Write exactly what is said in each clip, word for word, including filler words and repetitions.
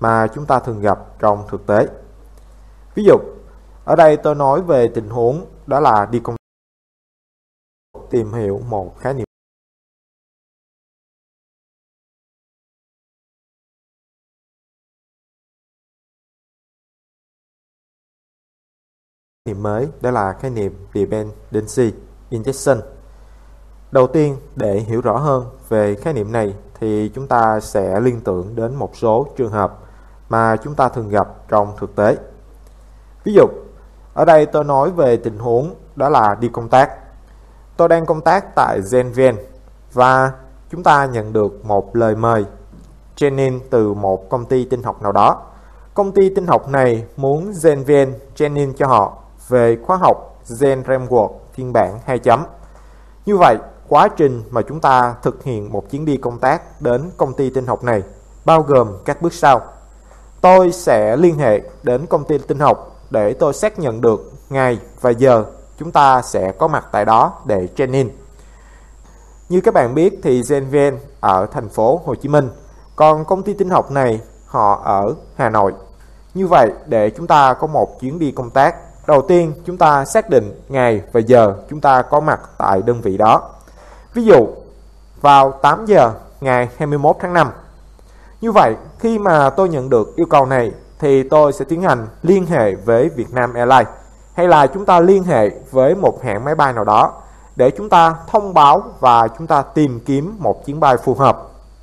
mà chúng ta thường gặp trong thực tế. Ví dụ, ở đây tôi nói về tình huống đó là đi công tác, tìm hiểu một khái niệm niệm mới, đó là khái niệm Dependency Injection. Đầu tiên, để hiểu rõ hơn về khái niệm này thì chúng ta sẽ liên tưởng đến một số trường hợp mà chúng ta thường gặp trong thực tế. Ví dụ, ở đây tôi nói về tình huống đó là đi công tác. Tôi đang công tác tại GenVen và chúng ta nhận được một lời mời training từ một công ty tin học nào đó. Công ty tin học này muốn GenVen training cho họ về khóa học Gen Framework phiên bản hai chấm. Như vậy, quá trình mà chúng ta thực hiện một chuyến đi công tác đến công ty tin học này bao gồm các bước sau. Tôi sẽ liên hệ đến công ty tin học để tôi xác nhận được ngày và giờ chúng ta sẽ có mặt tại đó để training. Như các bạn biết thì GenVen ở thành phố Hồ Chí Minh, còn công ty tin học này họ ở Hà Nội. Như vậy, để chúng ta có một chuyến đi công tác, đầu tiên chúng ta xác định ngày và giờ chúng ta có mặt tại đơn vị đó. Ví dụ, vào tám giờ ngày hai mươi mốt tháng năm. Như vậy, khi mà tôi nhận được yêu cầu này thì tôi sẽ tiến hành liên hệ với Vietnam Airlines, hay là chúng ta liên hệ với một hãng máy bay nào đó để chúng ta thông báo và chúng ta tìm kiếm một chuyến bay phù hợp.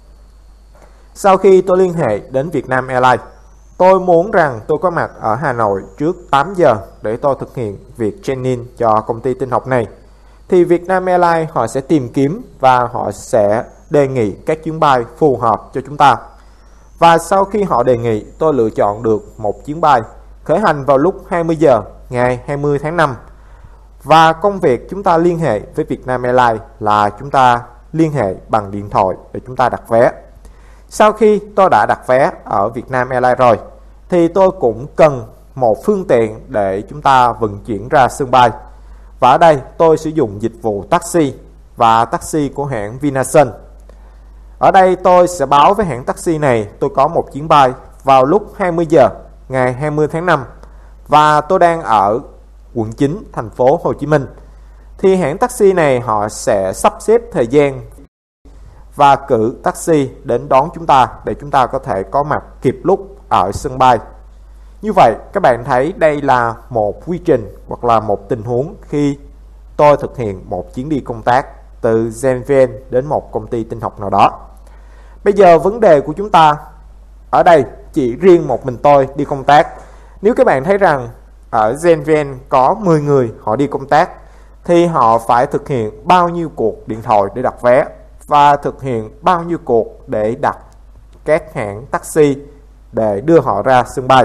Sau khi tôi liên hệ đến Vietnam Airlines, tôi muốn rằng tôi có mặt ở Hà Nội trước tám giờ để tôi thực hiện việc training cho công ty tin học này. Thì Vietnam Airlines họ sẽ tìm kiếm và họ sẽ đề nghị các chuyến bay phù hợp cho chúng ta. Và sau khi họ đề nghị, tôi lựa chọn được một chuyến bay khởi hành vào lúc hai mươi giờ ngày hai mươi tháng năm. Và công việc chúng ta liên hệ với Vietnam Airlines là chúng ta liên hệ bằng điện thoại để chúng ta đặt vé. Sau khi tôi đã đặt vé ở Vietnam Airlines rồi thì tôi cũng cần một phương tiện để chúng ta vận chuyển ra sân bay. Và ở đây tôi sử dụng dịch vụ taxi và taxi của hãng Vinasun. Ở đây tôi sẽ báo với hãng taxi này tôi có một chuyến bay vào lúc hai mươi giờ ngày hai mươi tháng năm và tôi đang ở quận chín thành phố Hồ Chí Minh. Thì hãng taxi này họ sẽ sắp xếp thời gian và cử taxi đến đón chúng ta để chúng ta có thể có mặt kịp lúc ở sân bay. Như vậy các bạn thấy đây là một quy trình hoặc là một tình huống khi tôi thực hiện một chuyến đi công tác từ GenVen đến một công ty tin học nào đó. Bây giờ vấn đề của chúng ta ở đây chỉ riêng một mình tôi đi công tác. Nếu các bạn thấy rằng ở GenVen có mười người họ đi công tác thì họ phải thực hiện bao nhiêu cuộc điện thoại để đặt vé và thực hiện bao nhiêu cuộc để đặt các hãng taxi để đưa họ ra sân bay.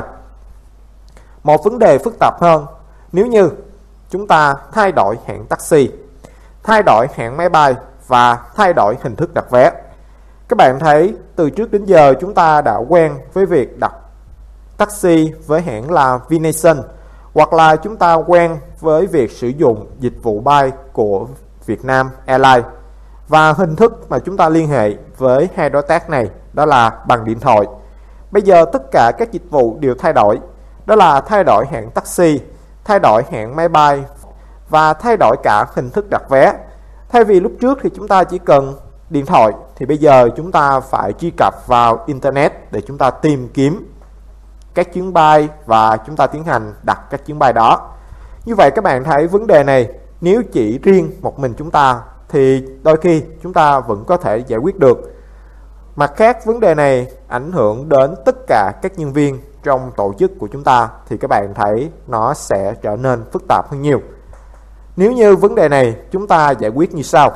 Một vấn đề phức tạp hơn, nếu như chúng ta thay đổi hãng taxi, thay đổi hãng máy bay và thay đổi hình thức đặt vé. Các bạn thấy từ trước đến giờ chúng ta đã quen với việc đặt taxi với hãng là Vinasun, hoặc là chúng ta quen với việc sử dụng dịch vụ bay của Vietnam Airlines. Và hình thức mà chúng ta liên hệ với hai đối tác này đó là bằng điện thoại. Bây giờ tất cả các dịch vụ đều thay đổi, đó là thay đổi hãng taxi, thay đổi hãng máy bay và thay đổi cả hình thức đặt vé. Thay vì lúc trước thì chúng ta chỉ cần điện thoại thì bây giờ chúng ta phải truy cập vào Internet để chúng ta tìm kiếm các chuyến bay và chúng ta tiến hành đặt các chuyến bay đó. Như vậy các bạn thấy vấn đề này nếu chỉ riêng một mình chúng ta thì đôi khi chúng ta vẫn có thể giải quyết được. Mặt khác, vấn đề này ảnh hưởng đến tất cả các nhân viên trong tổ chức của chúng ta thì các bạn thấy nó sẽ trở nên phức tạp hơn nhiều. Nếu như vấn đề này chúng ta giải quyết như sau.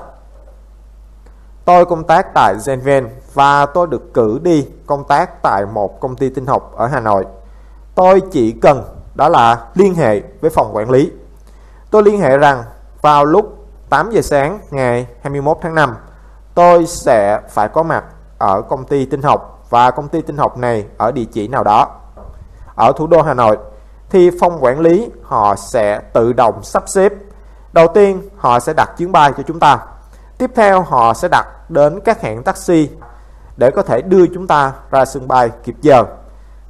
Tôi công tác tại GenVen và tôi được cử đi công tác tại một công ty tin học ở Hà Nội. Tôi chỉ cần đó là liên hệ với phòng quản lý. Tôi liên hệ rằng vào lúc tám giờ sáng ngày hai mươi mốt tháng năm tôi sẽ phải có mặt ở công ty tin học và công ty tin học này ở địa chỉ nào đó ở thủ đô Hà Nội. Thì phòng quản lý họ sẽ tự động sắp xếp. Đầu tiên họ sẽ đặt chuyến bay cho chúng ta. Tiếp theo họ sẽ đặt đến các hãng taxi để có thể đưa chúng ta ra sân bay kịp giờ.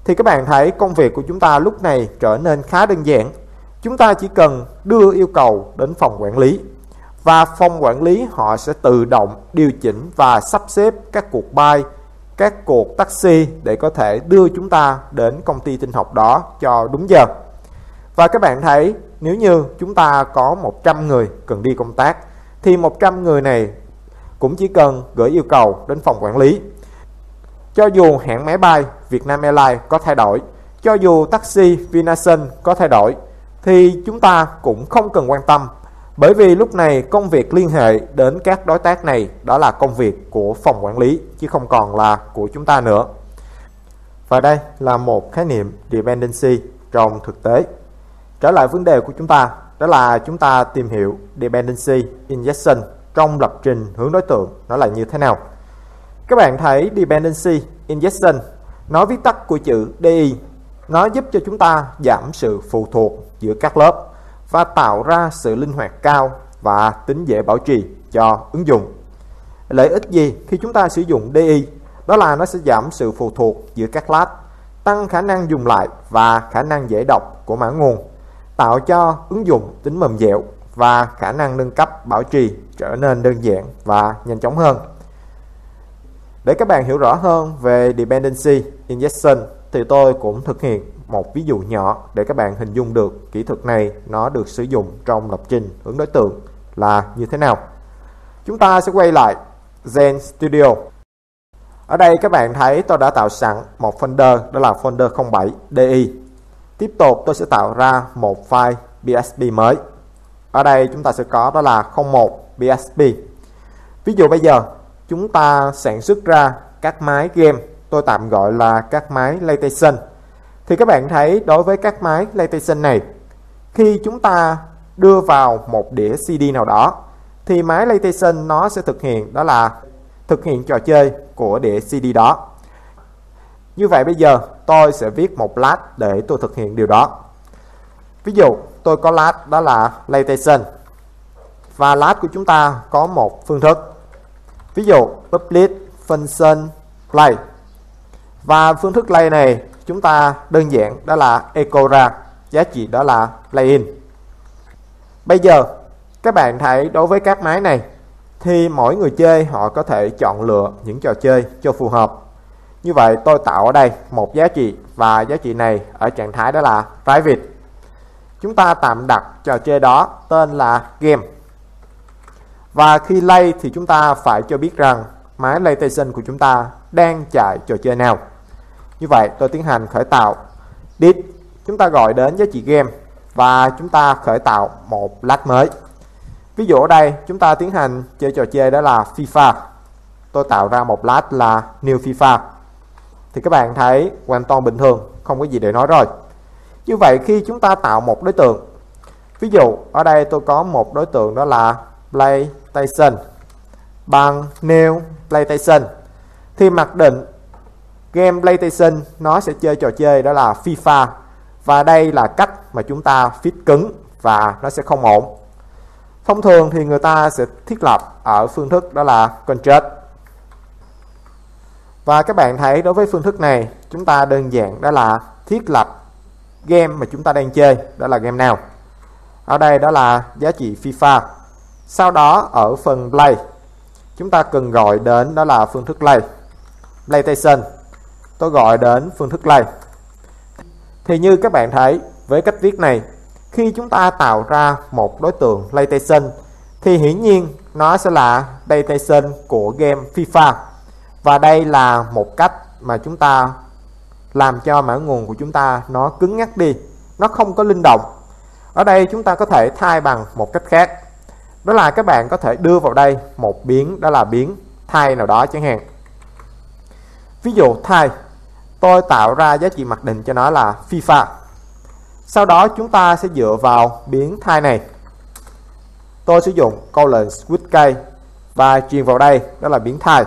thì các bạn thấy công việc của chúng ta lúc này trở nên khá đơn giản. Chúng ta chỉ cần đưa yêu cầu đến phòng quản lý và phòng quản lý họ sẽ tự động điều chỉnh và sắp xếp các cuộc bay, các cuộc taxi để có thể đưa chúng ta đến công ty tin học đó cho đúng giờ. Và các bạn thấy nếu như chúng ta có một trăm người cần đi công tác thì một trăm người này cũng chỉ cần gửi yêu cầu đến phòng quản lý. Cho dù hãng máy bay Vietnam Airlines có thay đổi, cho dù taxi Vinasun có thay đổi thì chúng ta cũng không cần quan tâm, bởi vì lúc này công việc liên hệ đến các đối tác này đó là công việc của phòng quản lý chứ không còn là của chúng ta nữa. Và đây là một khái niệm dependency trong thực tế. Trở lại vấn đề của chúng ta, đó là chúng ta tìm hiểu dependency injection trong lập trình hướng đối tượng nó là như thế nào. Các bạn thấy dependency injection, nó viết tắt của chữ đê i, nó giúp cho chúng ta giảm sự phụ thuộc giữa các lớp và tạo ra sự linh hoạt cao và tính dễ bảo trì cho ứng dụng. Lợi ích gì khi chúng ta sử dụng đê i? Đó là nó sẽ giảm sự phụ thuộc giữa các class, tăng khả năng dùng lại và khả năng dễ đọc của mã nguồn, tạo cho ứng dụng tính mềm dẻo và khả năng nâng cấp bảo trì trở nên đơn giản và nhanh chóng hơn. Để các bạn hiểu rõ hơn về dependency injection thì tôi cũng thực hiện một ví dụ nhỏ để các bạn hình dung được kỹ thuật này nó được sử dụng trong lập trình hướng đối tượng là như thế nào. Chúng ta sẽ quay lại Zen Studio. Ở đây các bạn thấy tôi đã tạo sẵn một folder, đó là folder không bảy đê i. Tiếp tục tôi sẽ tạo ra một file pê ét pê mới. Ở đây chúng ta sẽ có đó là không một pê ét pê. Ví dụ bây giờ chúng ta sản xuất ra các máy game, tôi tạm gọi là các máy PlayStation. Thì các bạn thấy đối với các máy PlayStation này, khi chúng ta đưa vào một đĩa xê đê nào đó thì máy PlayStation nó sẽ thực hiện đó là thực hiện trò chơi của đĩa xê đê đó. Như vậy bây giờ tôi sẽ viết một class để tôi thực hiện điều đó. Ví dụ tôi có class đó là PlayStation và class của chúng ta có một phương thức. Ví dụ public function play, và phương thức play này chúng ta đơn giản đó là echo ra giá trị đó là play in. Bây giờ các bạn thấy đối với các máy này thì mỗi người chơi họ có thể chọn lựa những trò chơi cho phù hợp. Như vậy tôi tạo ở đây một giá trị và giá trị này ở trạng thái đó là private. Chúng ta tạm đặt trò chơi đó tên là game. Và khi play thì chúng ta phải cho biết rằng máy PlayStation của chúng ta đang chạy trò chơi nào. Như vậy tôi tiến hành khởi tạo dit, chúng ta gọi đến giá trị game và chúng ta khởi tạo một class mới. Ví dụ ở đây chúng ta tiến hành chơi trò chơi đó là FIFA. Tôi tạo ra một class là new FIFA. Thì các bạn thấy hoàn toàn bình thường, không có gì để nói rồi. Như vậy khi chúng ta tạo một đối tượng, ví dụ ở đây tôi có một đối tượng đó là PlayStation bằng new PlayStation, thì mặc định game PlayStation nó sẽ chơi trò chơi đó là FIFA, và đây là cách mà chúng ta fit cứng và nó sẽ không ổn. Thông thường thì người ta sẽ thiết lập ở phương thức đó là construct. Và các bạn thấy đối với phương thức này chúng ta đơn giản đó là thiết lập game mà chúng ta đang chơi đó là game nào. Ở đây đó là giá trị FIFA. Sau đó ở phần play chúng ta cần gọi đến đó là phương thức play PlayStation. Tôi gọi đến phương thức play. Thì như các bạn thấy với cách viết này, khi chúng ta tạo ra một đối tượng PlayStation thì hiển nhiên nó sẽ là PlayStation của game FIFA. Và đây là một cách mà chúng ta làm cho mã nguồn của chúng ta nó cứng nhắc đi, nó không có linh động. Ở đây chúng ta có thể thay bằng một cách khác, đó là các bạn có thể đưa vào đây một biến đó là biến thay nào đó chẳng hạn. Ví dụ thay, tôi tạo ra giá trị mặc định cho nó là FIFA. Sau đó chúng ta sẽ dựa vào biến thay này, tôi sử dụng colon with k và truyền vào đây đó là biến thay.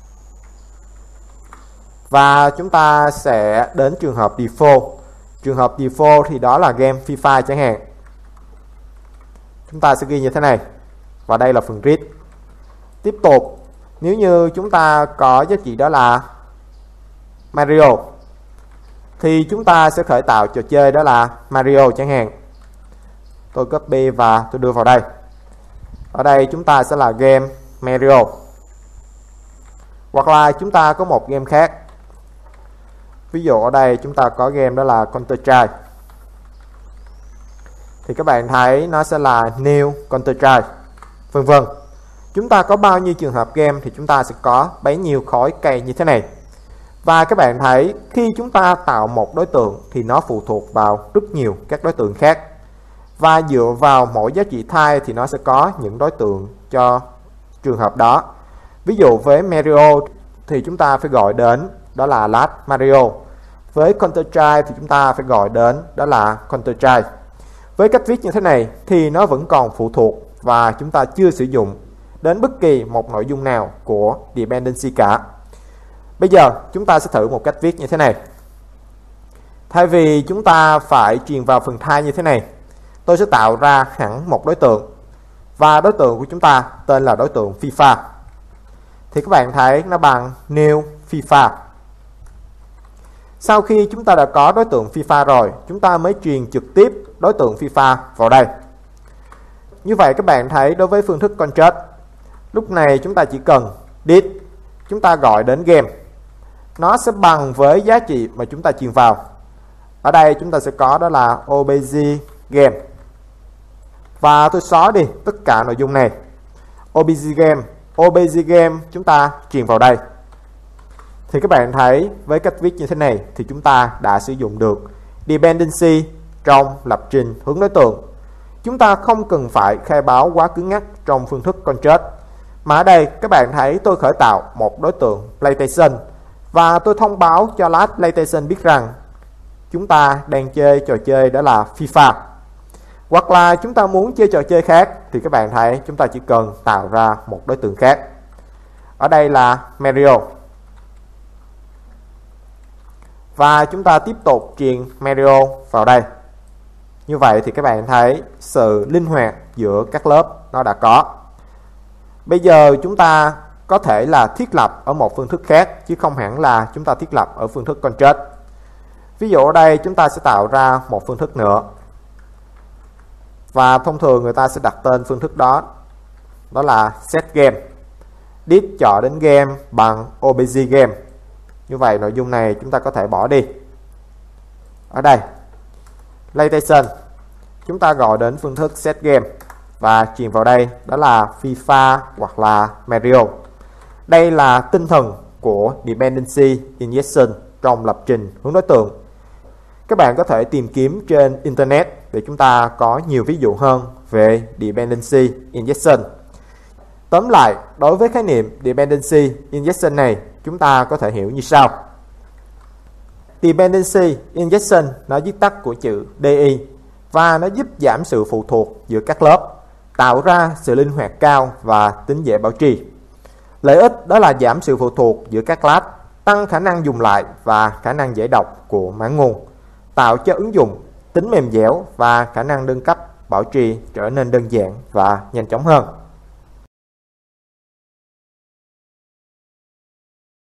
Và chúng ta sẽ đến trường hợp default. Trường hợp default thì đó là game FIFA chẳng hạn. Chúng ta sẽ ghi như thế này. Và đây là phần read. Tiếp tục, nếu như chúng ta có giá trị đó là Mario thì chúng ta sẽ khởi tạo trò chơi đó là Mario chẳng hạn. Tôi copy và tôi đưa vào đây. Ở đây chúng ta sẽ là game Mario. Hoặc là chúng ta có một game khác. Ví dụ ở đây chúng ta có game đó là Counter-Strike. Thì các bạn thấy nó sẽ là New Counter-Strike, vân vân. Chúng ta có bao nhiêu trường hợp game thì chúng ta sẽ có bấy nhiêu khối cây như thế này. Và các bạn thấy khi chúng ta tạo một đối tượng thì nó phụ thuộc vào rất nhiều các đối tượng khác. Và dựa vào mỗi giá trị thai thì nó sẽ có những đối tượng cho trường hợp đó. Ví dụ với Mario thì chúng ta phải gọi đến đó là Last Mario. Với Counter-Strike thì chúng ta phải gọi đến đó là Counter-Strike. Với cách viết như thế này thì nó vẫn còn phụ thuộc và chúng ta chưa sử dụng đến bất kỳ một nội dung nào của dependency cả. Bây giờ chúng ta sẽ thử một cách viết như thế này. Thay vì chúng ta phải truyền vào phần thai như thế này, tôi sẽ tạo ra hẳn một đối tượng. Và đối tượng của chúng ta tên là đối tượng FIFA. Thì các bạn thấy nó bằng New FIFA. Sau khi chúng ta đã có đối tượng FIFA rồi, chúng ta mới truyền trực tiếp đối tượng FIFA vào đây. Như vậy các bạn thấy đối với phương thức construct, lúc này chúng ta chỉ cần did, chúng ta gọi đến game. Nó sẽ bằng với giá trị mà chúng ta truyền vào. Ở đây chúng ta sẽ có đó là obj game. Và tôi xóa đi tất cả nội dung này. obj game, obj game chúng ta truyền vào đây. Thì các bạn thấy với cách viết như thế này thì chúng ta đã sử dụng được dependency trong lập trình hướng đối tượng. Chúng ta không cần phải khai báo quá cứng nhắc trong phương thức construct. Mà ở đây các bạn thấy tôi khởi tạo một đối tượng PlayStation và tôi thông báo cho Last PlayStation biết rằng chúng ta đang chơi trò chơi đó là FIFA. Hoặc là chúng ta muốn chơi trò chơi khác thì các bạn thấy chúng ta chỉ cần tạo ra một đối tượng khác. Ở đây là Mario. Và chúng ta tiếp tục truyền Mario vào đây. Như vậy thì các bạn thấy sự linh hoạt giữa các lớp nó đã có. Bây giờ chúng ta có thể là thiết lập ở một phương thức khác chứ không hẳn là chúng ta thiết lập ở phương thức construct. Ví dụ ở đây chúng ta sẽ tạo ra một phương thức nữa. Và thông thường người ta sẽ đặt tên phương thức đó đó là set game. Did chọn đến game bằng obj game. Như vậy nội dung này chúng ta có thể bỏ đi. Ở đây PlayStation, chúng ta gọi đến phương thức set game và truyền vào đây đó là FIFA hoặc là Mario. Đây là tinh thần của dependency injection trong lập trình hướng đối tượng. Các bạn có thể tìm kiếm trên internet để chúng ta có nhiều ví dụ hơn về dependency injection. Tóm lại, đối với khái niệm dependency injection này, chúng ta có thể hiểu như sau. Dependency injection nó viết tắt của chữ đê i và nó giúp giảm sự phụ thuộc giữa các lớp, tạo ra sự linh hoạt cao và tính dễ bảo trì. Lợi ích đó là giảm sự phụ thuộc giữa các class, tăng khả năng dùng lại và khả năng giải đọc của mã nguồn, tạo cho ứng dụng tính mềm dẻo và khả năng nâng cấp bảo trì trở nên đơn giản và nhanh chóng hơn.